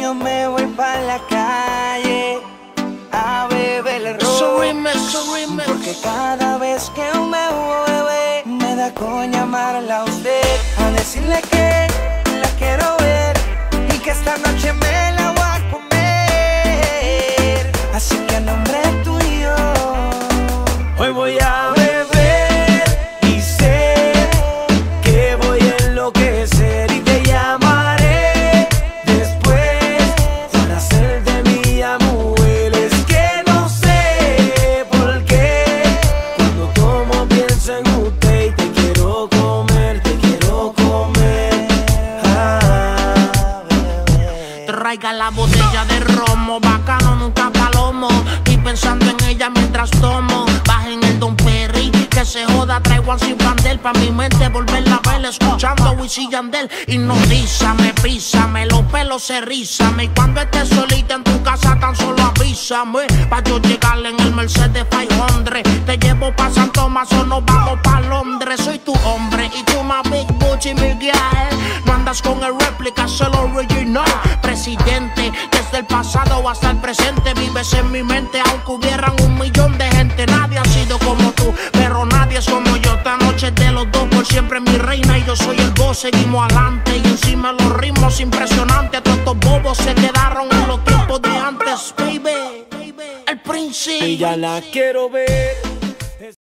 yo me voy pa' la calle a beber el ron. Porque cada vez que me bebe, me da con llamarla a usted, a decirle que la quiero ver y que esta noche me la voy a comer. Así que a nombre tuyo, hoy voy a beber y sé que voy a enloquecer y te llamaré después para hacer de mi mujer. Es que no sé por qué cuando tomo pienso en usted y te quiero comer, te quiero comer. Bebé. Traiga la botella de romo, bacano, nunca palomo. Y pensando en ella mientras tomo. Bajen el Don Perry, que se joda, traigo a Sin Bandel pa' mi mente volverla a ver, escuchando Wisin y Yandel. Hipnotízame, písame, los pelos se rízame. Y cuando estés solita en tu casa tan solo avísame, pa' yo llegarle en el Mercedes 500. Te llevo pa' San Tomás o nos vamos pa' Londres. Soy tu hombre y tú más Big Booty Miguel. No andas con el réplica, es el original. Presidente, desde el pasado hasta el presente vives en mi mente, aunque hubieran 1 millón de gente. Nadie ha sido como tú, pero nadie es como yo. Esta noche de los dos por siempre mi reina y yo soy el boss. Seguimos adelante y encima los ritmos impresionantes. Todos estos bobos se quedaron en los tiempos de antes, baby. El príncipe. Y ya la quiero ver